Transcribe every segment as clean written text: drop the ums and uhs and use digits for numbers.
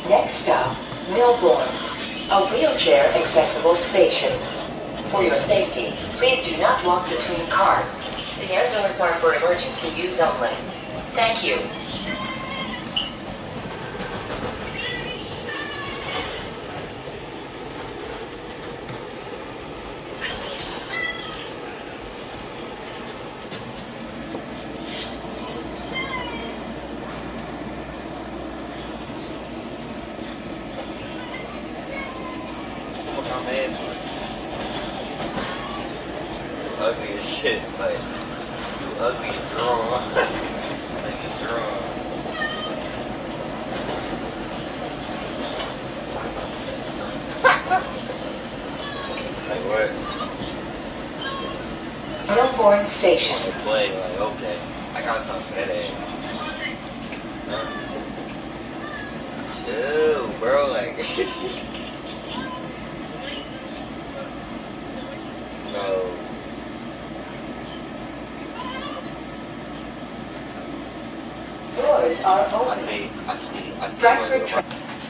Next stop, Melbourne, a wheelchair accessible station. For your safety, please do not walk between cars. The air doors are for emergency use only. Thank you. Ugly as shit, like you ugly draw. Like you draw. Like what? Melbourne Station. Like play, like okay. I got something for that ass. Huh? Chill, bro, like no. Doors are open. I see. Frankford train.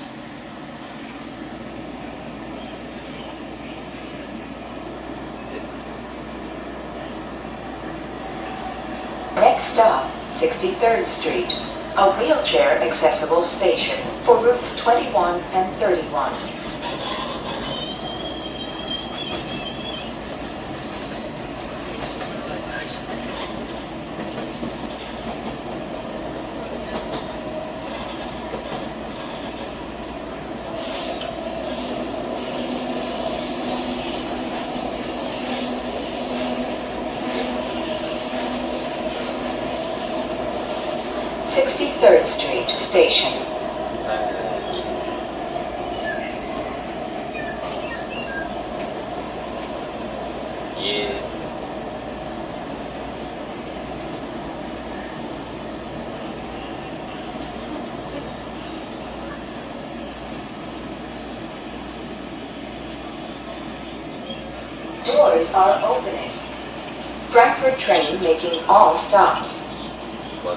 Next stop, 63rd Street, a wheelchair accessible station for routes 21 and 31. Third Street Station. Yeah. Doors are opening. Frankfurt train making all stops. What?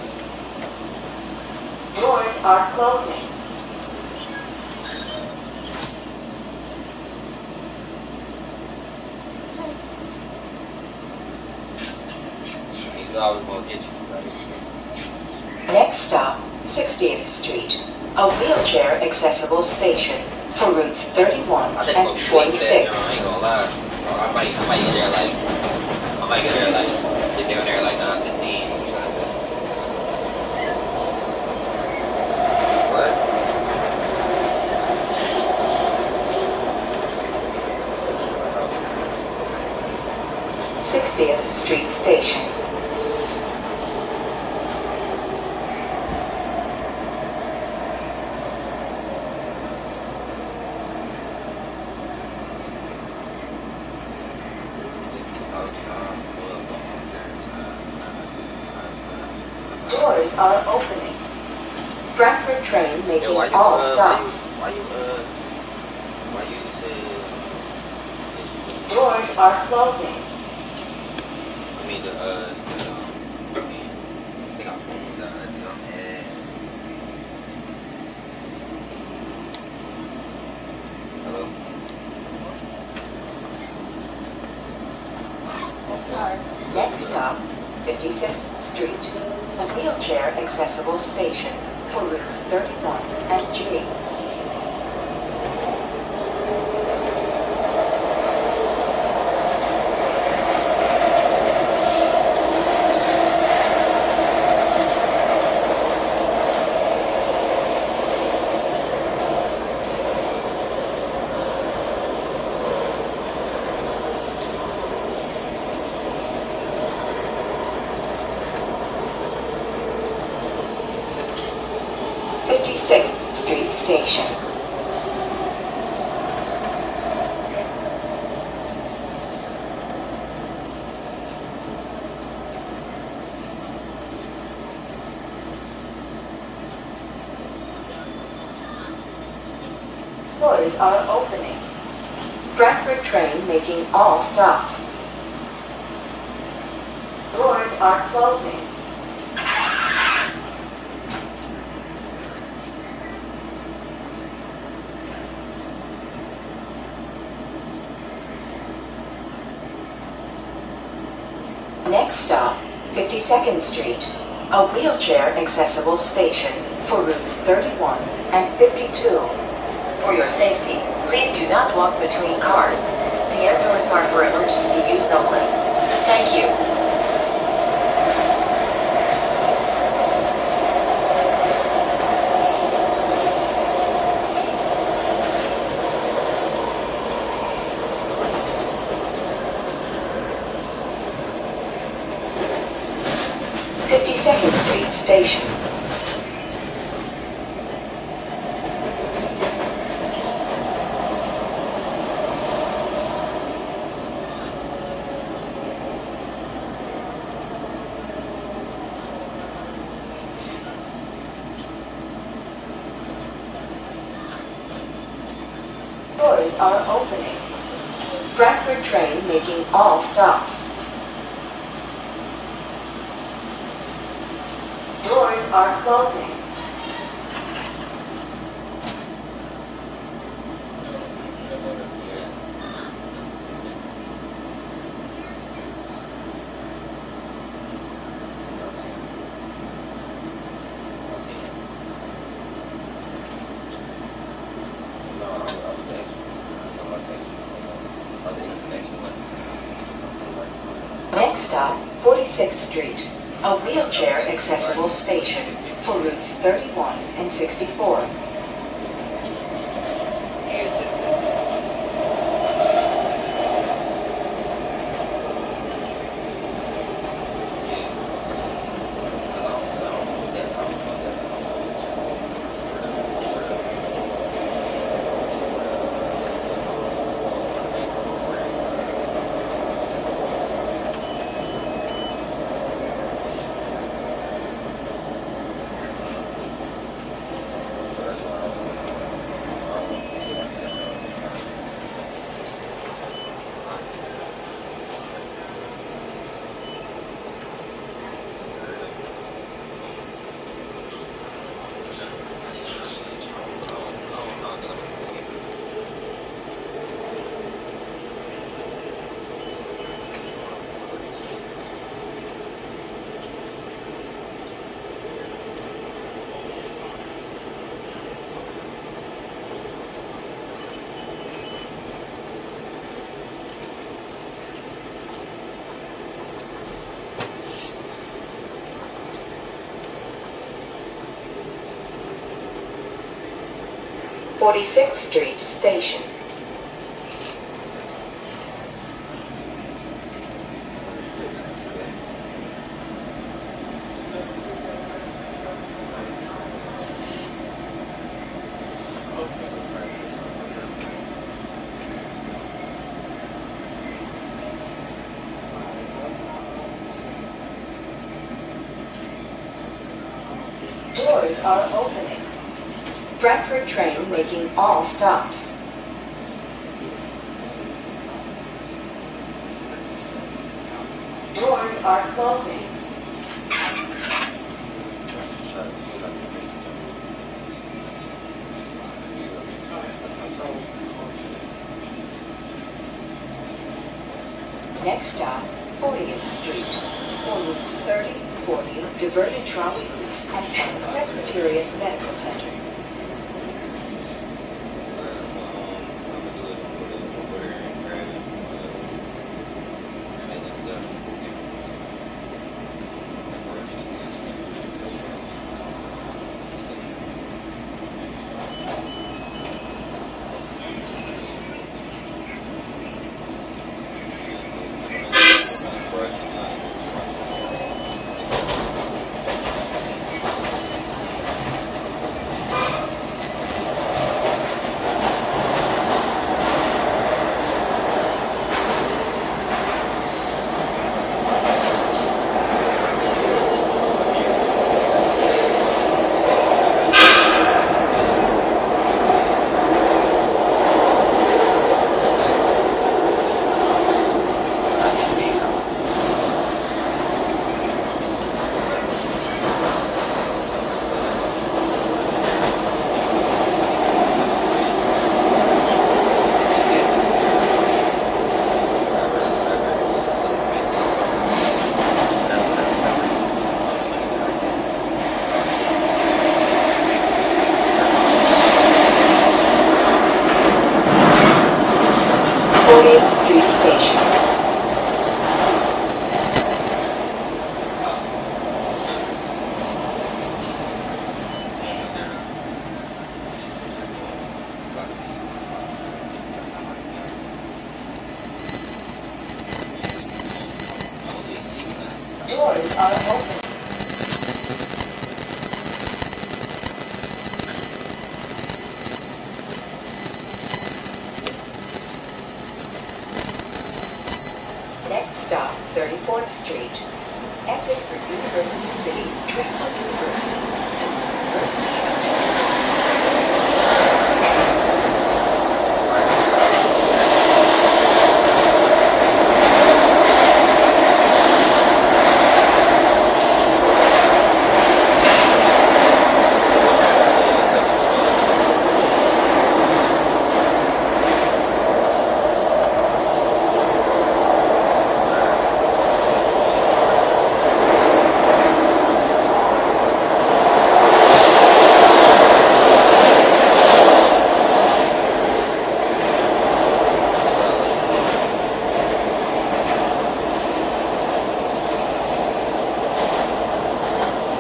Doors are closing. You thought I was gonna get you, right? Next stop, 60th Street, a wheelchair accessible station for routes 31 and 46. I ain't gonna lie. I might get there like, get down there like 9:15. What? 60th Street Station. Doors are opening. Frankfurt train making all stops. Why you say? Doors are closing. I mean I think I phoned the dumbass. Hello. Next stop, 56th Street, a wheelchair accessible station for routes 31 and G. 56th Street Station. Doors are opening. Frankfurt train making all stops. Doors are closing. 52nd Street, a wheelchair accessible station for routes 31 and 52. For your safety, please do not walk between cars. The air doors are for emergency use only. Thank you. Street Station. Doors are opening. Frankford train making all stops. Doors are closing. Next stop, 46th Street, a wheelchair accessible station for routes 31 and 64. Forty-sixth Street Station. Doors are opening. Frankford train making all stops. Doors are closing. Next stop, 40th Street. For routes 30, 40, diverted trolley routes and Presbyterian Medical Center.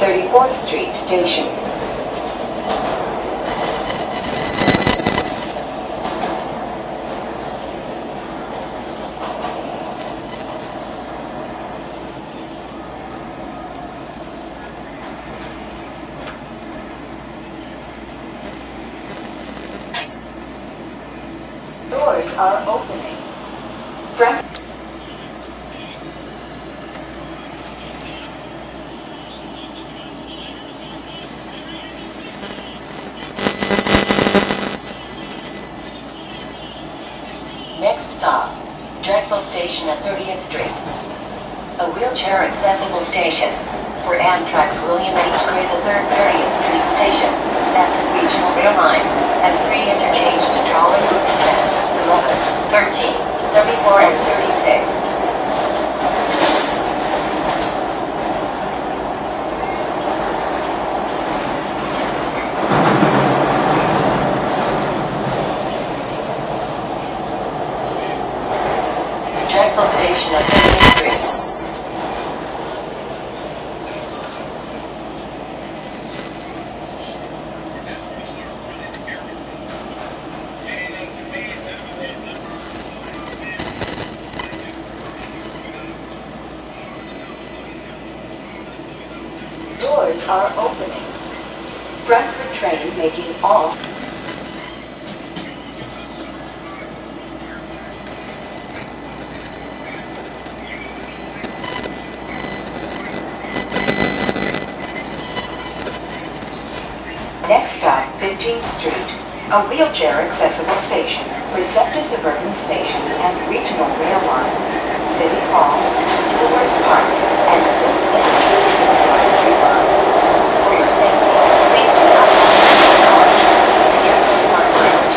34th Street Station. Doors are opening. Next stop, Drexel Station at 30th Street. A wheelchair accessible station. For Amtrak's William H. Gray III 30th Street Station, SEPTA's regional rail line, and free interchange to trolley routes 10, 11, 13, 34, and 36. Drexel Station at 30th Street. Doors are opening. Frankford train making all. Next stop, 15th Street, a wheelchair accessible station for SEPTA suburban station and regional rail lines, City Hall, Dilworth Park, and the Street line. For your safety, please do not walk the Dilworth Park line.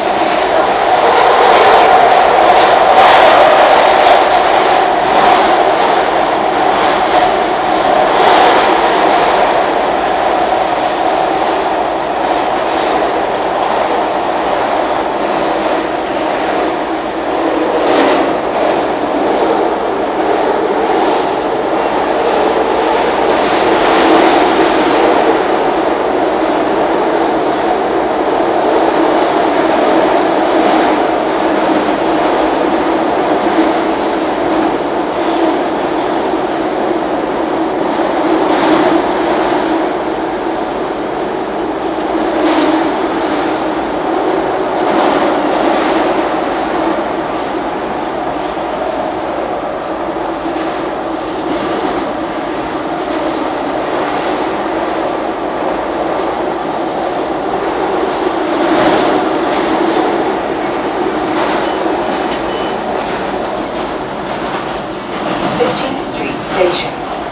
Station.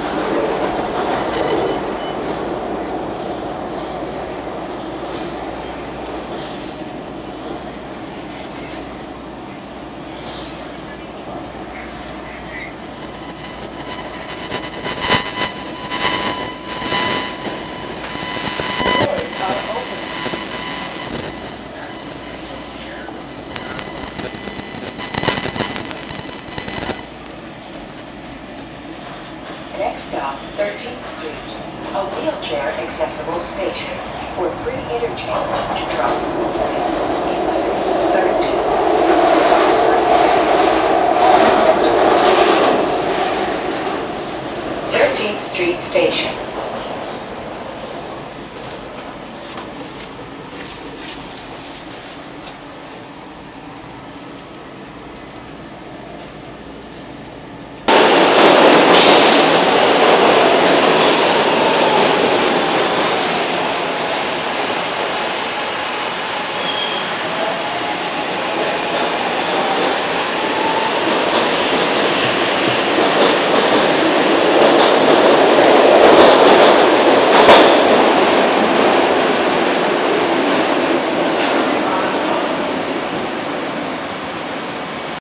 Next stop, 13th Street, a wheelchair accessible station for free interchange to drop 6, 11, 13. 13th Street Station.